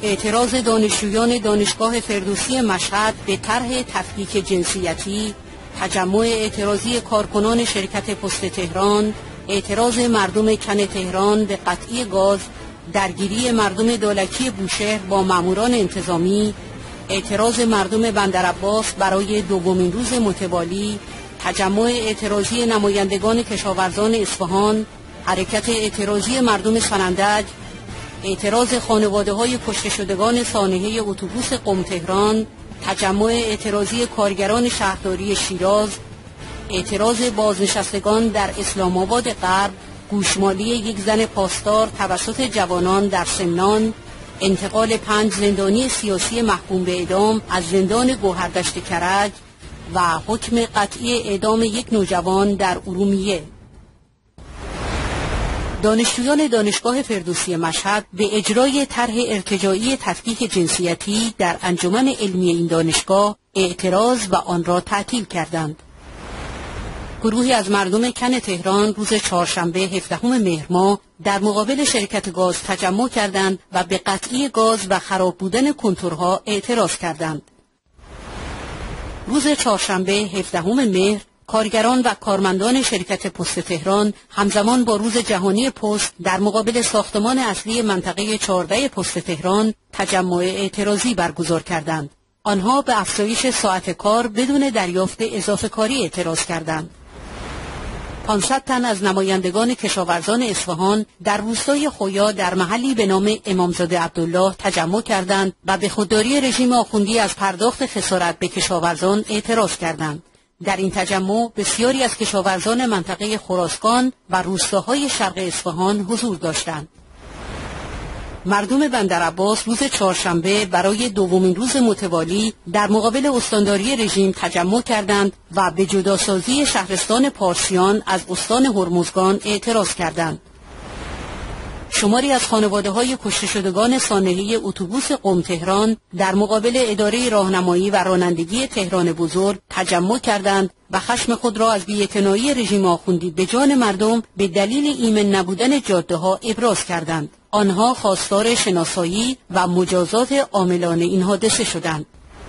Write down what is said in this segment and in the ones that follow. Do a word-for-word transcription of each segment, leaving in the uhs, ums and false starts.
اعتراض دانشجویان دانشگاه فردوسی مشهد به طرح تفکیک جنسیتی، تجمع اعتراضی کارکنان شرکت پست تهران، اعتراض مردم کن تهران به قطعی گاز، درگیری مردم دولکی بوشهر با ماموران انتظامی، اعتراض مردم بندرعباس برای دومین روز متوالی، تجمع اعتراضی نمایندگان کشاورزان اصفهان، حرکت اعتراضی مردم سنندج، اعتراض خانواده‌های کشته شدگان سانحه اتوبوس قم تهران، تجمع اعتراضی کارگران شهرداری شیراز، اعتراض بازنشستگان در اسلام آباد غرب، گوشمالی یک زن پاسدار توسط جوانان در سمنان، انتقال پنج زندانی سیاسی محکوم به اعدام از زندان گوهردشت کرج و حکم قطعی اعدام یک نوجوان در ارومیه. دانشجویان دانشگاه فردوسی مشهد به اجرای طرح ارتجاعی تفکیک جنسیتی در انجمن علمی این دانشگاه اعتراض و آن را تعطیل کردند. گروهی از مردم کن تهران روز چهارشنبه هفدهم مهر ماه در مقابل شرکت گاز تجمع کردند و به قطعی گاز و خراب بودن کنتورها اعتراض کردند. روز چهارشنبه هفدهم مهر کارگران و کارمندان شرکت پست تهران همزمان با روز جهانی پست در مقابل ساختمان اصلی منطقه چهارده پست تهران تجمع اعتراضی برگزار کردند. آنها به افزایش ساعت کار بدون دریافت اضافه کاری اعتراض کردند. پانصد تن از نمایندگان کشاورزان اصفهان در روستای خویا در محلی به نام امامزاده عبدالله تجمع کردند و به خودداری رژیم آخوندی از پرداخت خسارت به کشاورزان اعتراض کردند. در این تجمع بسیاری از کشاورزان منطقه خراسان و روستاهای شرق اصفهان حضور داشتند. مردم بندرعباس روز چهارشنبه برای دومین روز متوالی در مقابل استانداری رژیم تجمع کردند و به جداسازی شهرستان پارسیان از استان هرمزگان اعتراض کردند. شماری از خانواده‌های کشته شدگان سانحه اتوبوس قم تهران در مقابل اداره راهنمایی و رانندگی تهران بزرگ تجمع کردند و خشم خود را از بی‌اعتنایی رژیم آخوندی به جان مردم به دلیل ایمن نبودن جاده‌ها ابراز کردند. آنها خواستار شناسایی و مجازات عاملان این حادثه شدند.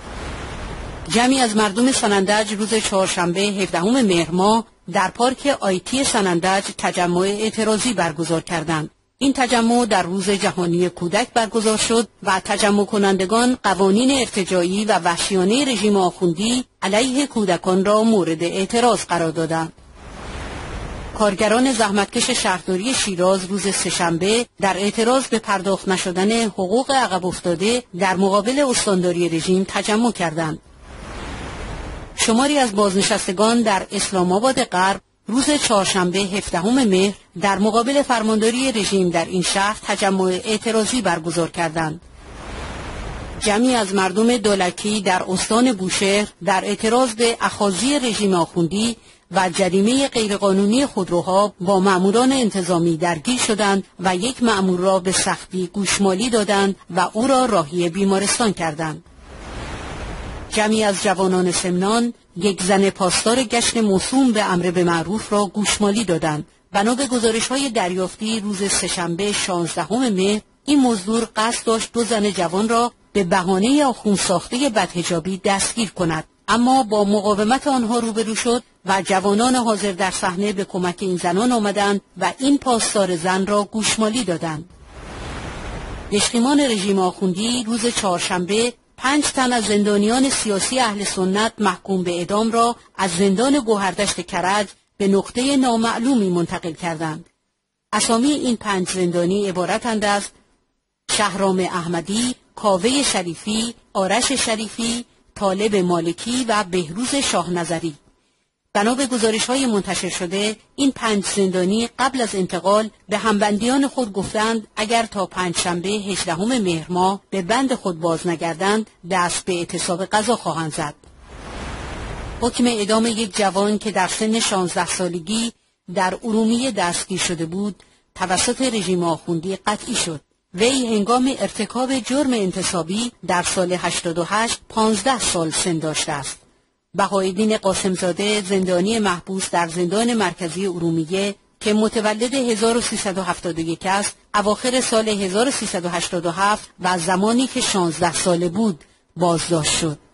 جمعی از مردم سنندج روز چهارشنبه هفدهم مهر ماه در پارک آیتی سنندج تجمع اعتراضی برگزار کردند. این تجمع در روز جهانی کودک برگزار شد و تجمع کنندگان قوانین ارتجاعی و وحشیانه رژیم آخوندی علیه کودکان را مورد اعتراض قرار دادند. کارگران زحمتکش شهرداری شیراز روز سه‌شنبه در اعتراض به پرداخت نشدن حقوق عقب افتاده در مقابل استانداری رژیم تجمع کردند. شماری از بازنشستگان در اسلام آباد غرب روز چهارشنبه هفدهم مهر در مقابل فرمانداری رژیم در این شهر تجمع اعتراضی برگزار کردند. جمعی از مردم دولکی در استان بوشهر در اعتراض به اخاذی رژیم آخوندی و جریمه غیرقانونی خودروها با ماموران انتظامی درگیر شدند و یک مامور را به سختی گوشمالی دادند و او را راهی بیمارستان کردند. جمعی از جوانان سمنان یک زن پاسدار گشت موسوم به امر به معروف را گوشمالی دادند. بنا به گزارش‌های دریافتی روز سه‌شنبه شانزدهم مهر این مزدور قصد داشت دو زن جوان را به بهانه آخوند ساخته بدحجابی دستگیر کند، اما با مقاومت آنها روبرو شد و جوانان حاضر در صحنه به کمک این زنان آمدند و این پاسدار زن را گوشمالی دادند. دشقیمان رژیم آخوندی روز چهارشنبه پنج تن از زندانیان سیاسی اهل سنت محکوم به اعدام را از زندان گوهردشت کرج به نقطه نامعلومی منتقل کردند. اسامی این پنج زندانی عبارتند از شهرام احمدی، کاوه شریفی، آرش شریفی، طالب مالکی و بهروز شاه نظری. بنا به گزارش‌های منتشر شده این پنج زندانی قبل از انتقال به همبندیان خود گفتند اگر تا پنجشنبه هجدهم مهر ماه به بند خود باز نگردند دست به اعتصاب قضا خواهند زد. حکم اعدام یک جوان که در سن شانزده سالگی در ارومیه دستگیر شده بود توسط رژیم آخوندی قطعی شد. وی هنگام ارتکاب جرم انتصابی در سال هشتاد و هشت پانزده سال سن داشته است. بهایالدین قاسمزاده زندانی محبوس در زندان مرکزی ارومیه که متولد هزار و سیصد و هفتاد و یک است اواخر سال هزار و سیصد و هشتاد و هفت و زمانی که شانزده ساله بود بازداشت شد.